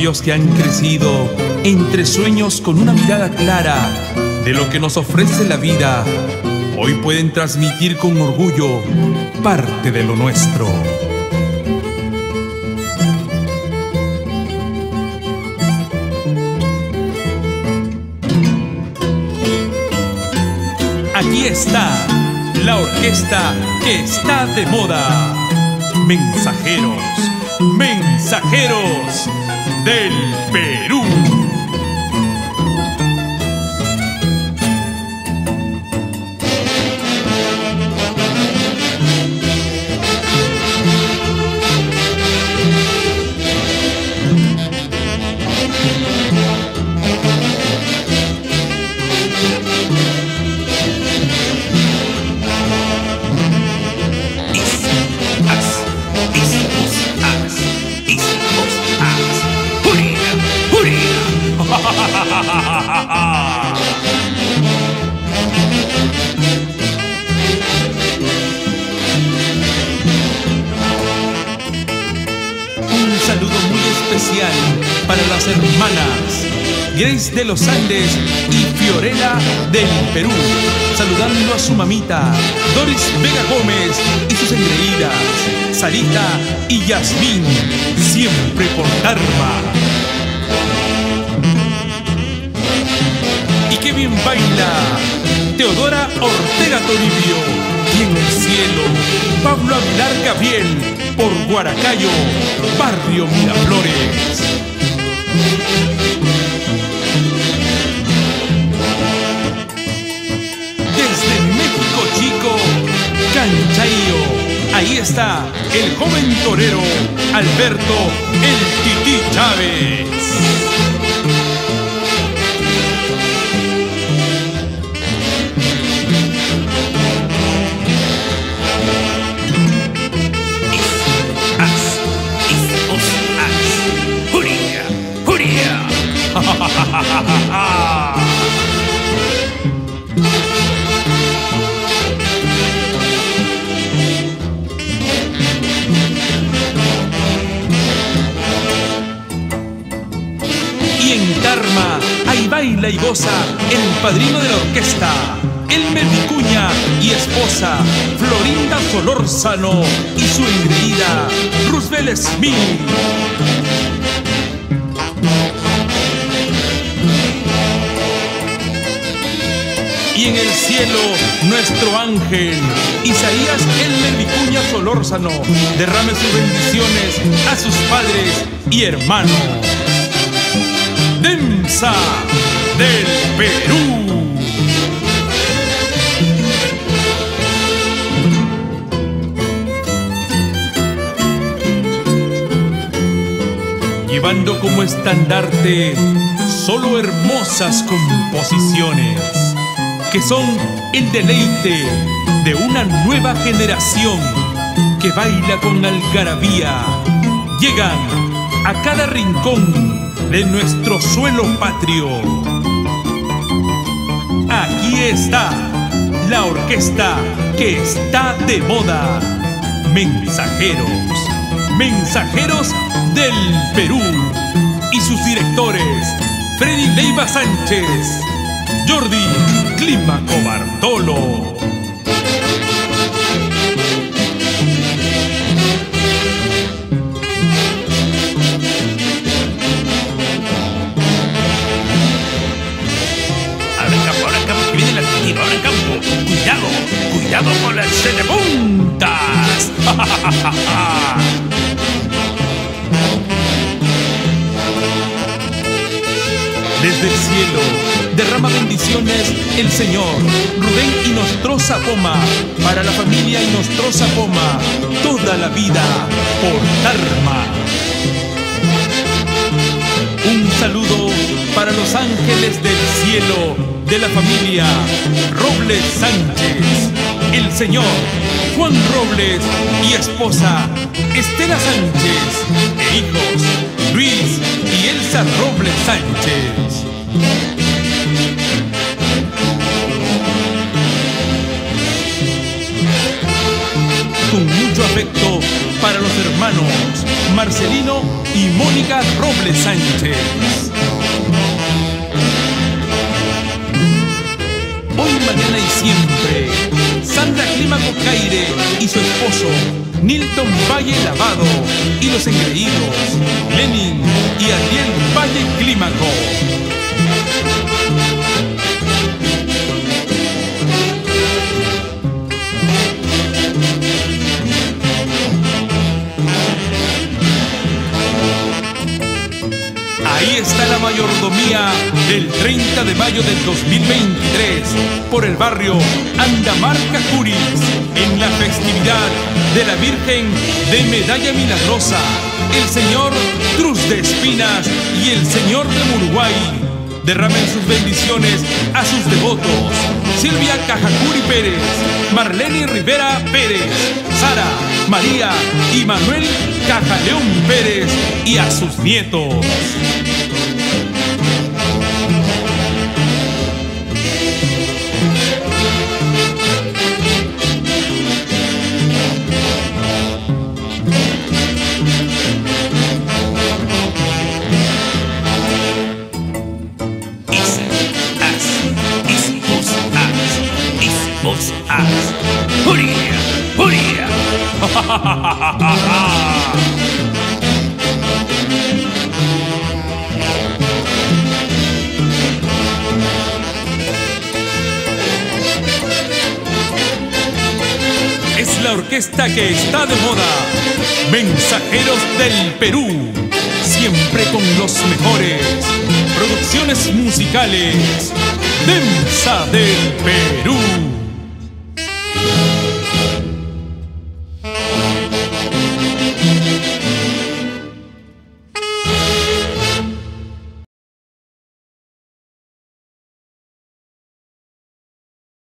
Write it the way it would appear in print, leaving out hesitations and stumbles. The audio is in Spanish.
aquellos que han crecido entre sueños con una mirada clara de lo que nos ofrece la vida, hoy pueden transmitir con orgullo parte de lo nuestro. Aquí está la orquesta que está de moda. Mensajeros, mensajeros del Perú. Un saludo muy especial para las hermanas Grace de los Andes y Fiorella del Perú, saludando a su mamita Doris Vega Gómez y sus engreídas Sarita y Yasmín, siempre por Dharma. Y qué bien baila Teodora Ortega Toribio, y en el cielo Pablo Aguilar Gabriel por Guaracayo, barrio Miraflores. Desde México Chico, Canchaío, ahí está el joven torero Alberto el Tití Chávez. Y en Dharma, ahí baila y goza el padrino de la orquesta, Elmer Vicuña y esposa Florinda Solórzano y su engreída Roosevelt Smith. Y en el cielo, nuestro ángel, Isaías Elmer Vicuña Solórzano, derrame sus bendiciones a sus padres y hermanos. DEMSA del Perú. Llevando como estandarte solo hermosas composiciones que son el deleite de una nueva generación que baila con algarabía. Llegan a cada rincón de nuestro suelo patrio. Aquí está la orquesta que está de moda. Mensajeros, mensajeros del Perú, y sus directores Freddy Leiva Sánchez, Jordi Clímaco Bartolo. Ahora campo, que viene el tiro, ahora campo. Cuidado, cuidado con las cenepuntas. Desde el cielo derrama bendiciones el Señor Rubén Inostroza Poma, para la familia Inostroza Poma, toda la vida por Dharma. Un saludo para los ángeles del cielo de la familia Robles Sánchez, el señor Juan Robles y esposa Estela Sánchez, e hijos Luis y Elsa Robles Sánchez. Con mucho afecto para los hermanos Marcelino y Mónica Robles Sánchez. Hoy, mañana y siempre, Sandra Clímaco Caire y su esposo, Nilton Valle Lavado y los engreídos, Lenin y Ariel Valle Clímaco. Ahí está la mayordomía del 30 de mayo del 2023 por el barrio Andamarca Curis en la festividad de la Virgen de Medalla Milagrosa, el Señor Cruz de Espinas y el Señor de Muruguay. Derramen sus bendiciones a sus devotos: Silvia Cajacuri Pérez, Marlene Rivera Pérez, Sara, María y Manuel Cajaleón Pérez, y a sus nietos. ¡Juría! ¡Juría! Es la orquesta que está de moda. Mensajeros del Perú, siempre con los mejores. Producciones musicales. Demsa del Perú.